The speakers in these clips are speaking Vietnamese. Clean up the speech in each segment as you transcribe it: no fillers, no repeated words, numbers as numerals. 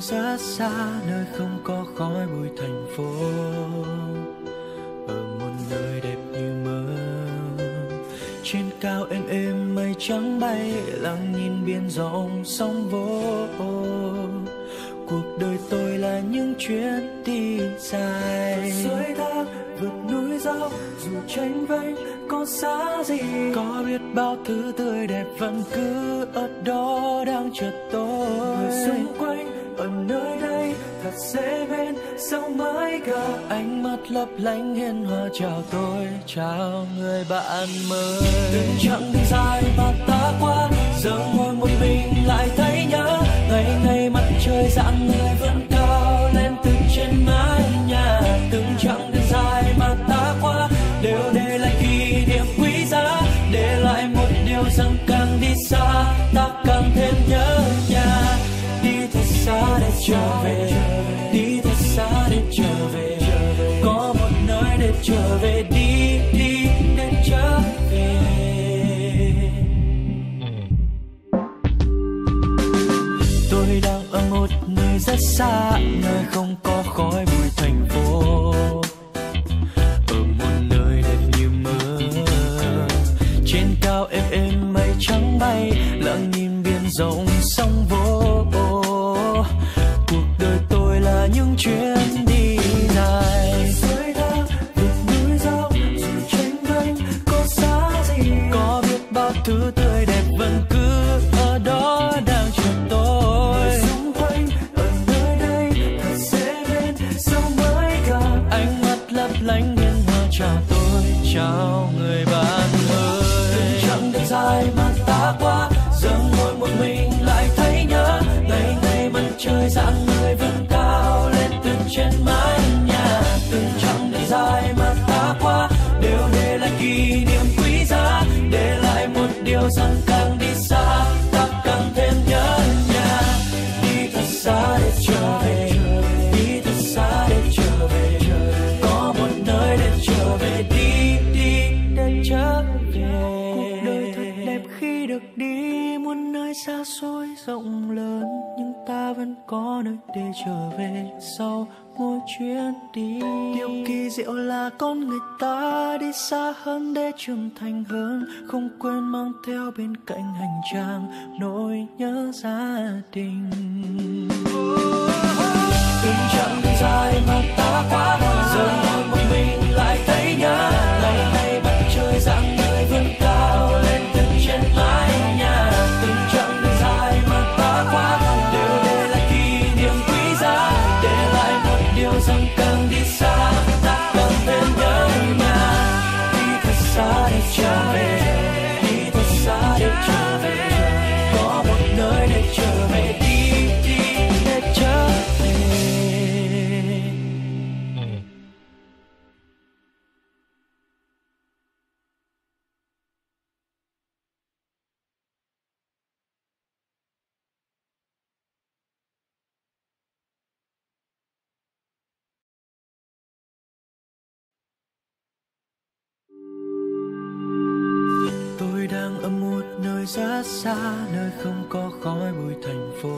rất xa, nơi không có khói bụi thành phố. Ở một nơi đẹp như mơ, trên cao êm êm mây trắng bay, lặng nhìn biển rộng sóng vỗ. Cuộc đời tôi là những chuyến đi dài, suối thác vượt núi dốc, dù tranh vênh có xa gì, có biết bao thứ tươi đẹp vẫn cứ ở đó đang chờ tôi. Người xung quanh ở nơi đây thật dễ bên, sao mới gặp ánh mắt lấp lánh hiền hòa chào tôi, chào người bạn mới. Từng chặng đường dài mà ta qua, giờ ngồi một mình lại thấy nhớ, ngày ngày mặt trời rạng người vẫn cao lên từ trên mái nhà. Từng chặng đường dài mà ta qua đều để lại kỷ niệm quý giá, để lại một điều rằng càng đi xa ta càng thêm nhớ nhà. Đi thật xa để trở về, đi thật xa để trở về, có một nơi để trở về, đi đi để trở về. Tôi đang ở một nơi rất xa, nơi không có khói bụi thành phố. Ở một nơi đẹp như mơ, trên cao êm êm mây trắng bay, lặng nhìn biển rộng sóng vỗ. Cuộc đời tôi là những chuyến đi dài, suối thác vượt núi dốc, dù tranh vênh có xa gì, có biết bao thứ tươi đẹp vẫn cứ ở đó đang chờ tôi. Người xung quanh ở nơi đây thật dễ bên, sao mới gặp ánh mắt lấp lánh hiền hòa chào tôi, chào người bạn ơi. Từng chặng đường dài mà ta qua, giờ ngồi một mình lại thấy nhớ, ngày ngày mặt trời rạng người vẫn cao lên từ trên mái nhà. Từng chặng đường dài mà ta qua đều để lại kỷ niệm quý giá, để lại một điều rằng càng đi xa ta càng thêm nhớ nhà. Đi thật xa để trở về, đi thật xa để trở về, có một nơi để trở về, đi đi để trở về. Cuộc đời thật đẹp khi được đi muôn nơi xa xôi rộng lớn, nhưng ta vẫn có nơi để trở về sau mỗi chuyến đi. Điều kỳ diệu là con người ta đi xa hơn để trưởng thành hơn, không quên mang theo bên cạnh hành trang nỗi nhớ gia đình. Từng chặng đường dài mà ta qua, giờ ngồi một mình lại thấy nhớ, ngày ngày mặt trời rạng người vẫn cao lên từ trên mái nhà. Từng chặng đường dài mà ta qua đều để lại kỷ niệm quý giá, để lại một điều rằng càng đi xa ta càng thêm nhớ nhà. Đi thật xa để trở về, đi thật xa để trở về, có một nơi để trở về, đi đi để trở về. Tôi đang ở một nơi rất xa, nơi không có khói bụi thành phố.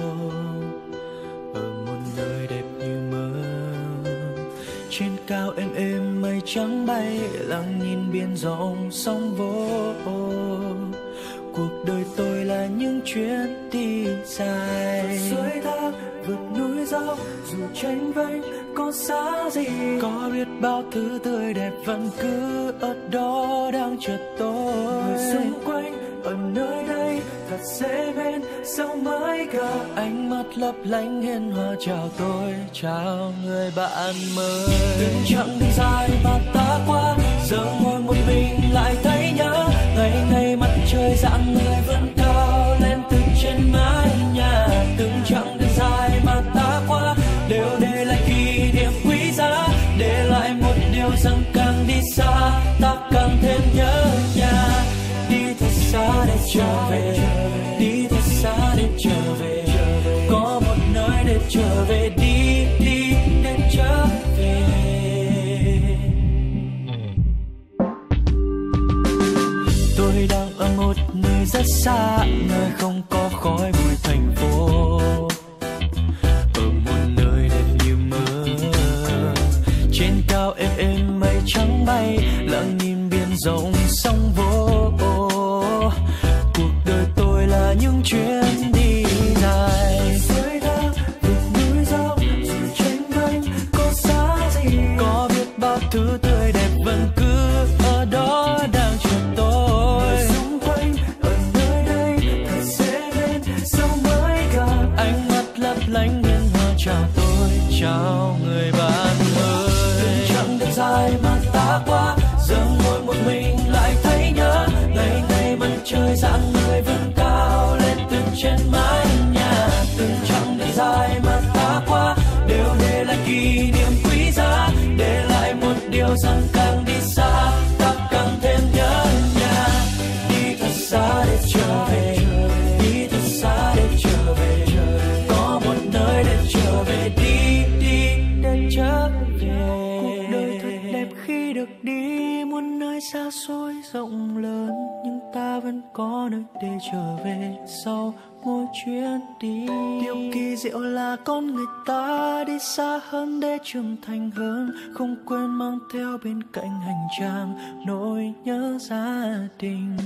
Ở một nơi đẹp như mơ, trên cao êm êm mây trắng bay, lặng nhìn biển rộng sóng vỗ. Cuộc đời tôi là những chuyến đi dài, suối thác vượt núi dốc, dù tranh vênh có xa gì, có biết bao thứ tươi đẹp vẫn cứ ở đó đang chờ tôi. Người xung quanh ở nơi đây thật dễ bên, sao mới gặp ánh mắt lấp lánh hiền hòa chào tôi, chào người bạn mới. Từng chặng đường dài mà ta qua, giờ ngồi một mình lại thấy nhớ, ngày ngày mặt trời rạng người vẫn cao lên từ trên mái nhà. Từng chặng đường dài mà ta qua đều để lại kỷ niệm quý giá, để lại một điều rằng càng đi xa ta càng thêm nhớ nhà. Đi thật xa để trở về, đi thật xa để trở về, có một nơi để trở về, đi đi để trở về. Tôi đang ở một nơi rất xa, nơi không có khói bụi thành phố. trắng bay, lặng nhìn biển rộng sóng vỗ. Cuộc đời tôi là những chuyến đi dài, dưới thác vượt núi dốc dù tranh vênh có xa gì, có biết bao thứ tươi đẹp vẫn cứ ở đó đang chờ tôi. Xung quanh ở nơi đây thật dễ bên, sao mới gặp ánh mắt lấp lánh hiền hòa chào tôi, chào người bạn ơi. Đường chẳng được dài mà ta qua, giờ ngồi một mình lại thấy nhớ ngày ngày mặt trời dạng người vẫn cao lên từ trên mái nhà. Từng chặng đường dài mà ta qua đều để lại kỷ niệm quý giá, để lại một điều rằng càng đi xa ta càng thêm nhớ nhà. Đi thật xa để trở về, đi thật xa để trở về, có một nơi để trở về, đi đi để trở về. Cuộc đời thật đẹp khi được đi muôn nơi xa xôi rộng lớn, nhưng ta vẫn có nơi để trở về sau mỗi chuyến đi. Điều kỳ diệu là con người ta đi xa hơn để trưởng thành hơn, không quên mang theo bên cạnh hành trang nỗi nhớ gia đình.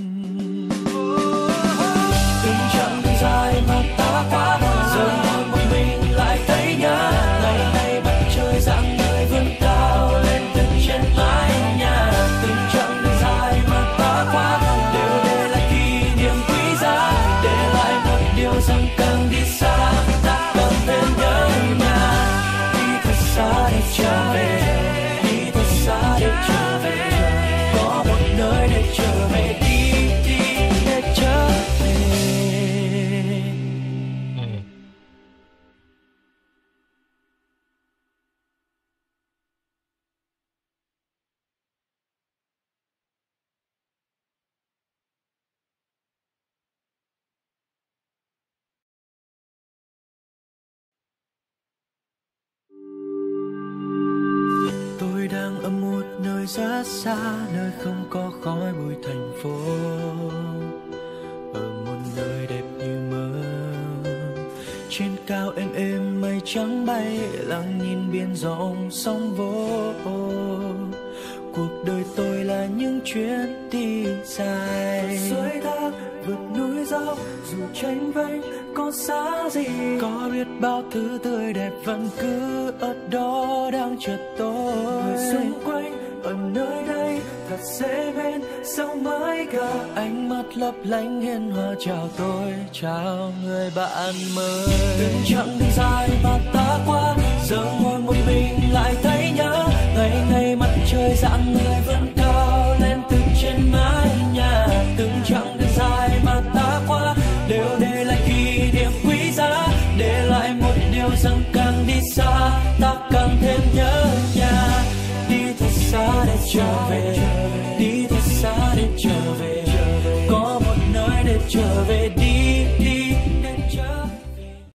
Từng chặng đường dài mà ta qua, giờ ngồi một mình lại thấy nhớ ngày nay mặt trời dạng người vươn cao lên từ trên mái nhà. Từng chặng đường dài mà ta qua đều để lại kỷ niệm quý giá, để lại một điều rằng càng đi xa ta càng thêm nhớ nhà. Đi thật xa để trở về, đi thật xa để trở về, có một nơi để trở về, đi đi để trở về. Tôi đang ở một nơi rất xa, nơi không có khói bụi thành phố, ở một nơi đẹp như mơ. Trên cao êm êm mây trắng bay, lặng nhìn biển rộng sóng vỗ. Cuộc đời tôi là những chuyến đi dài, dưới thác vượt núi dốc dù tranh vênh có xa gì, có biết bao thứ tươi đẹp vẫn cứ ở đó đang chờ tôi. Người xung quanh ở nơi đây thật dễ bên, sao mới gặp ánh mắt lấp lánh hiền hòa chào tôi, chào người bạn mới. Từng chặng đường dài mà ta qua, giờ ngồi một mình lại thấy nhớ ngày ngày mặt trời dạng người vẫn cao lên từ trên mái nhà. Từng chặng đường dài mà ta qua đều để lại kỷ niệm quý giá, để lại một điều rằng càng đi xa ta càng thêm nhớ nhà. Đi thật xa để trở về,